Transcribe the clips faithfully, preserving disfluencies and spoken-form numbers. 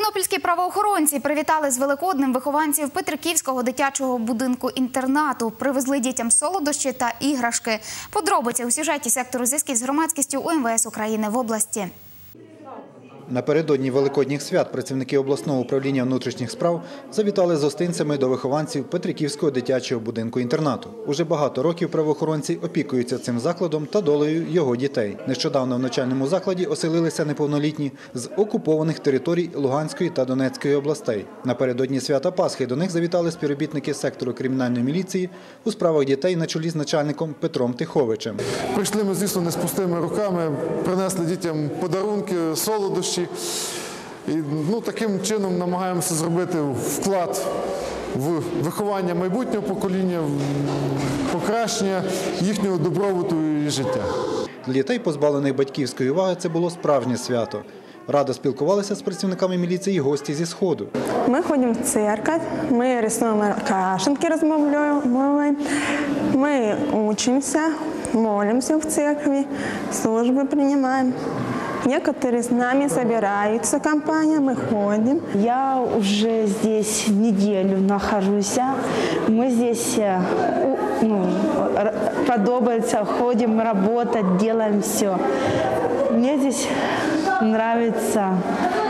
Тернопільські правоохоронці привітали з Великоднем вихованців Петриківського дитячого будинку-інтернату. Привезли дітям солодощі та іграшки. Подробиці у сюжеті сектору зв'язків з громадськістю У Ем Ве Ес України в області. Напередодні Великодніх свят працівники обласного управління внутрішніх справ завітали з гостинцями до вихованців Петриківського дитячого будинку-інтернату. Уже багато років правоохоронці опікуються цим закладом та долею його дітей. Нещодавно в навчальному закладі оселилися неповнолітні з окупованих територій Луганської та Донецької областей. Напередодні свята Пасхи до них завітали співробітники сектору кримінальної міліції у справах дітей на чолі з начальником Петром Тиховичем. Прийшли ми, звісно, не з пустими руками, принесли дітям подарунки, солодощі. І ну, таким чином намагаємося зробити вклад в виховання майбутнього покоління, в покращення їхнього добробуту і життя. Для дітей, позбавлених батьківської уваги, це було справжнє свято. Радо спілкувалися з працівниками міліції гості зі Сходу. Ми ходимо в церковь, ми рисуємо крашенки, розмовляємо, ми вчимося, молимося в церкві, служби приймаємо. Некоторые с нами собираются, компания, мы ходим. Я уже здесь неделю нахожусь. Мы здесь ну, подобается, ходим работать, делаем все. Мне здесь нравится.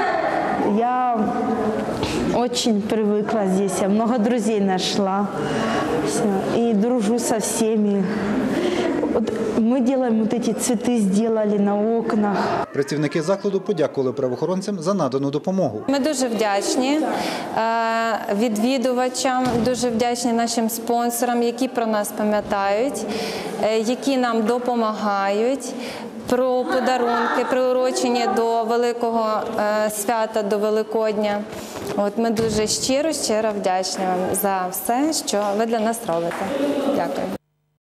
Я очень привыкла здесь, я много друзей нашла. Все. И дружу со всеми. Ми робимо ці цвіти, зробили на окнах. Працівники закладу подякували правоохоронцям за надану допомогу. Ми дуже вдячні відвідувачам, дуже вдячні нашим спонсорам, які про нас пам'ятають, які нам допомагають. Про подарунки, приурочені до великого свята, до Великодня. От ми дуже щиро, щиро вдячні вам за все, що ви для нас робите. Дякую.